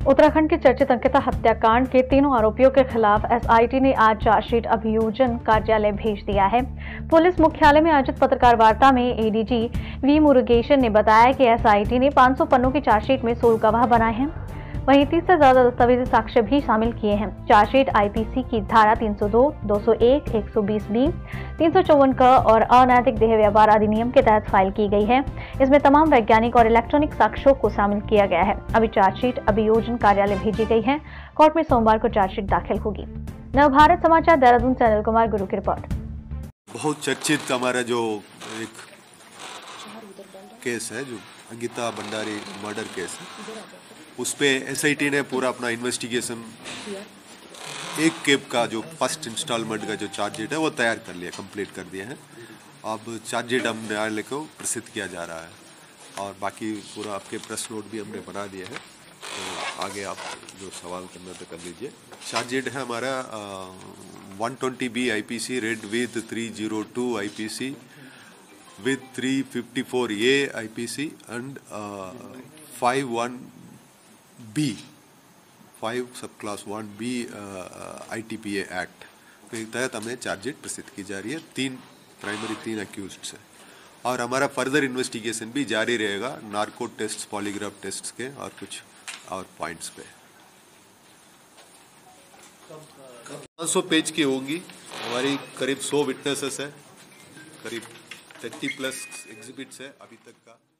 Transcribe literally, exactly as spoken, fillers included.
उत्तराखंड के चर्चित अंकिता हत्याकांड के तीनों आरोपियों के खिलाफ एसआईटी ने आज चार्जशीट अभियोजन कार्यालय भेज दिया है। पुलिस मुख्यालय में आयोजित पत्रकार वार्ता में एडीजी वी मुरुगेशन ने बताया कि एसआईटी ने पाँच सौ पन्नों की चार्जशीट में सोलह गवाह बनाए हैं, वहीं तीस से ज्यादा दस्तावेजी साक्ष्य भी शामिल किए हैं। चार्जशीट आईपीसी की धारा तीन सौ दो, दो सौ एक, एक सौ बीस बी, तीन सौ चौवन क और अनैतिक देह व्यापार अधिनियम के तहत फाइल की गई है। इसमें तमाम वैज्ञानिक और इलेक्ट्रॉनिक साक्ष्यों को शामिल किया गया है। अभी चार्जशीट अभियोजन कार्यालय भेजी गई है। कोर्ट में सोमवार को चार्जशीट दाखिल होगी। नवभारत समाचार देहरादून से अनिल कुमार गुरु की रिपोर्ट। बहुत चर्चित हमारा जो एक केस है, जो अंकिता भंडारी मर्डर केस है, उस पे एसआईटी ने पूरा अपना इन्वेस्टिगेशन, एक केप का जो फर्स्ट इंस्टॉलमेंट का जो चार्जशीट है वो तैयार कर लिया, कंप्लीट कर दिया है। अब चार्जशीट हम न्यायालय को प्रसिद्ध किया जा रहा है और बाकी पूरा आपके प्रेस नोट भी हमने बना दिए हैं, तो आगे आप जो सवाल करना तो कर लीजिए। चार्जशीट है हमारा one twenty B I P C read with three zero two I P C with three fifty-four A I P C and uh, five one B, five subclass one B uh, I T P A Act के तहत हमें chargesheet प्रसिद्ध की जा रही है। तीन primary तीन अक्यूज्ड से, और हमारा फर्दर इन्वेस्टिगेशन भी जारी रहेगा नार्को टेस्ट, पॉलीग्राफ टेस्ट के और कुछ और पॉइंट्स पे। पाँच सौ पेज की होंगी हमारी, करीब सौ विटनेसेस है, करीब थर्टी प्लस एग्जिबिट्स है अभी तक का।